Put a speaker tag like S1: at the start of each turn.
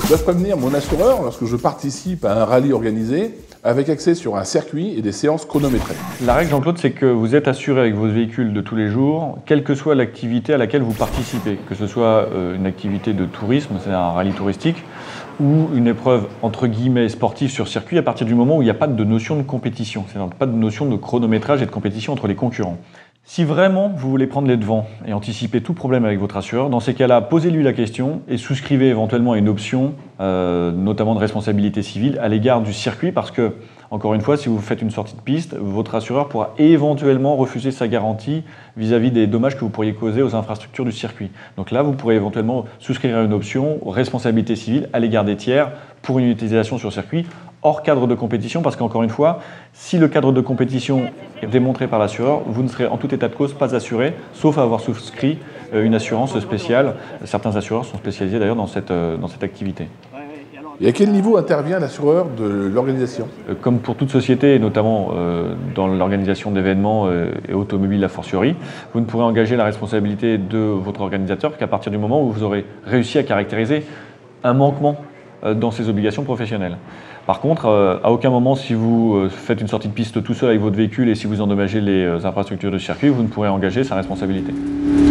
S1: Je dois prévenir mon assureur lorsque je participe à un rallye organisé avec accès sur un circuit et des séances chronométrées.
S2: La règle, Jean-Claude, c'est que vous êtes assuré avec votre véhicule de tous les jours, quelle que soit l'activité à laquelle vous participez, que ce soit une activité de tourisme, c'est-à-dire un rallye touristique, ou une épreuve entre guillemets sportive sur circuit à partir du moment où il n'y a pas de notion de compétition, c'est-à-dire pas de notion de chronométrage et de compétition entre les concurrents. Si vraiment vous voulez prendre les devants et anticiper tout problème avec votre assureur, dans ces cas-là, posez-lui la question et souscrivez éventuellement à une option, notamment de responsabilité civile, à l'égard du circuit parce que, encore une fois, si vous faites une sortie de piste, votre assureur pourra éventuellement refuser sa garantie vis-à-vis des dommages que vous pourriez causer aux infrastructures du circuit. Donc là, vous pourrez éventuellement souscrire à une option responsabilité civile à l'égard des tiers pour une utilisation sur circuit hors cadre de compétition parce qu'encore une fois, si le cadre de compétition est démontré par l'assureur, vous ne serez en tout état de cause pas assuré, sauf à avoir souscrit une assurance spéciale. Certains assureurs sont spécialisés d'ailleurs dans cette activité.
S1: Et à quel niveau intervient l'assureur de l'organisation?
S2: Comme pour toute société, et notamment dans l'organisation d'événements et automobiles a fortiori, vous ne pourrez engager la responsabilité de votre organisateur qu'à partir du moment où vous aurez réussi à caractériser un manquement dans ses obligations professionnelles. Par contre, à aucun moment, si vous faites une sortie de piste tout seul avec votre véhicule et si vous endommagez les infrastructures de circuit, vous ne pourrez engager sa responsabilité.